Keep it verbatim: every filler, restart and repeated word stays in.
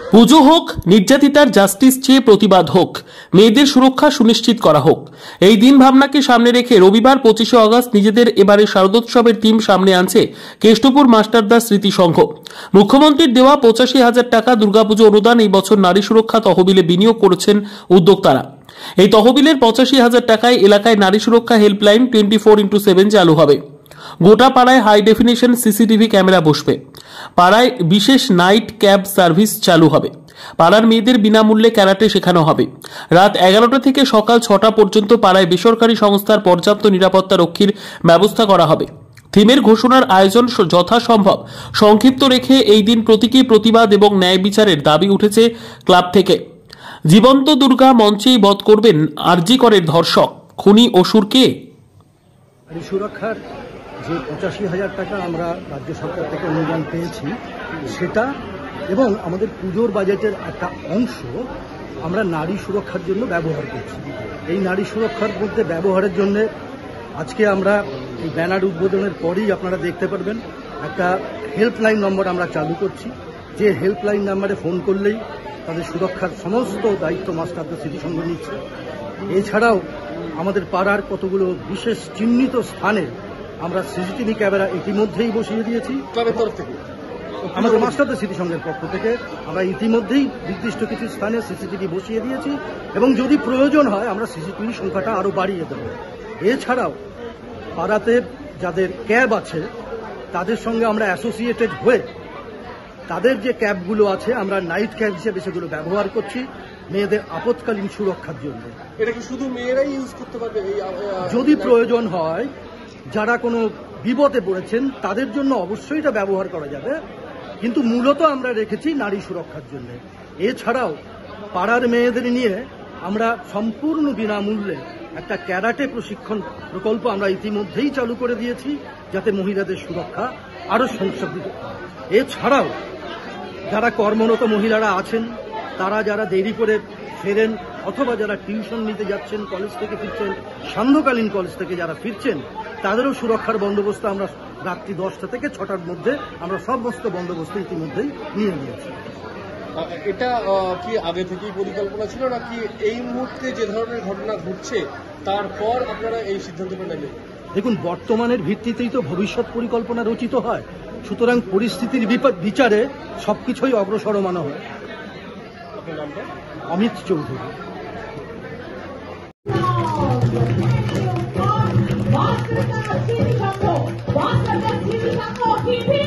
পুজো হোক, নির্যাতিতার জাস্টিস চেয়ে প্রতিবাদ হোক, মেয়েদের সুরক্ষা সুনিশ্চিত করা হোক, এই দিন ভাবনাকে সামনে রেখে রবিবার পঁচিশে আগস্ট নিজেদের এবারে শারদোৎসবের থিম সামনে আনছে কেষ্টপুর মাস্টারদা স্মৃতি সংঘ। মুখ্যমন্ত্রীর দেওয়া পঁচাশি হাজার টাকা দুর্গাপুজো অনুদান এই বছর নারী সুরক্ষা তহবিলে বিনিয়োগ করেছেন উদ্যোক্তারা। এই তহবিলের পঁচাশি হাজার টাকায় এলাকায় নারী সুরক্ষা helpline twenty four into seven চালু হবে। গোটা পাড়ায় হাই ডেফিনিশন সিসিটিভি ক্যামেরা বসবে। পাড়ায় বিশেষ নাইট ক্যাব সার্ভিস চালু হবে। পাড়ার মেয়েদের বিনামূল্যে ক্যারাটে শেখানো হবে। রাত এগারোটা থেকে সকাল ছটা পর্যন্ত পাড়ায় বেসরকারি সংস্থার পর্যাপ্ত নিরাপত্তা রক্ষীর ব্যবস্থা করা হবে। থিমের ঘোষণার আয়োজন যথাসম্ভব সংক্ষিপ্ত রেখে এই দিন প্রতীকী প্রতিবাদ এবং ন্যায় বিচারের দাবি উঠেছে ক্লাব থেকে। জীবন্ত দুর্গা মঞ্চেই বধ করবেন আরজি করের ধর্ষক, খুনি অসুরকে। সুরক্ষার যে পঁচাশি হাজার টাকা আমরা রাজ্য সরকার থেকে অনুদান পেয়েছি সেটা এবং আমাদের পুজোর বাজেটের একটা অংশ আমরা নারী সুরক্ষার জন্য ব্যবহার করছি। এই নারী সুরক্ষার মধ্যে ব্যবহারের জন্য আজকে আমরা এই ব্যানার উদ্বোধনের পরেই আপনারা দেখতে পারবেন একটা হেল্পলাইন নম্বর আমরা চালু করছি, যে হেল্পলাইন নাম্বারে ফোন করলেই তাদের সুরক্ষার সমস্ত দায়িত্ব মাস্টারদা স্মৃতি সংঘ নিচ্ছে। এছাড়াও আমাদের পাড়ার কতগুলো বিশেষ চিহ্নিত স্থানে আমরা সিসিটিভি ক্যামেরা ইতিমধ্যেই বসিয়ে দিয়েছি ক্লাবের তরফ থেকে, আমাদের মাস্টারদা স্মৃতি সংঘের পক্ষ থেকে আমরা ইতিমধ্যেই নির্দিষ্ট কিছু স্থানে সিসিটিভি বসিয়ে দিয়েছি এবং যদি প্রয়োজন হয় আমরা সিসিটিভি সংখ্যাটা আরও বাড়িয়ে দেব। এছাড়াও পাড়াতে যাদের ক্যাব আছে তাদের সঙ্গে আমরা অ্যাসোসিয়েটেড হয়ে তাদের যে ক্যাবগুলো আছে আমরা নাইট ক্যাব হিসেবে সেগুলো ব্যবহার করছি মেয়েদের আপৎকালীন সুরক্ষার জন্য। এটা কি শুধু মেয়েরাই ইউজ করতে পারবে? যদি প্রয়োজন হয়, যারা কোনো বিপদে পড়েছেন তাদের জন্য অবশ্যই এটা ব্যবহার করা যাবে, কিন্তু মূলত আমরা রেখেছি নারী সুরক্ষার জন্য। এছাড়াও পাড়ার মেয়েদের নিয়ে আমরা সম্পূর্ণ বিনামূল্যে একটা ক্যারাটে প্রশিক্ষণ প্রকল্প আমরা ইতিমধ্যেই চালু করে দিয়েছি, যাতে মহিলাদের সুরক্ষা আরও সংশোধিত হয়। এছাড়াও যারা কর্মরত মহিলারা আছেন, তারা যারা দেরি করে ফেরেন অথবা যারা টিউশন নিতে যাচ্ছেন, কলেজ থেকে ফিরছেন, সান্ধ্যকালীন কলেজ থেকে যারা ফিরছেন, তাদেরও সুরক্ষার বন্দোবস্ত আমরা রাত্রি দশটা থেকে ছটার মধ্যে আমরা সমস্ত বন্দোবস্ত ইতিমধ্যেই নিয়ে নিয়েছি। এটা কি আগে থেকেই পরিকল্পনা ছিল নাকি এই মুহূর্তে যে ধরনের ঘটনা ঘটছে তারপর আপনারা এই সিদ্ধান্তটা নেবেন? দেখুন, বর্তমানের ভিত্তিতেই তো ভবিষ্যৎ পরিকল্পনা রচিত হয়, সুতরাং পরিস্থিতির বিচারে সবকিছুই অগ্রসরমানো হয়। অমিত চৌধুরী।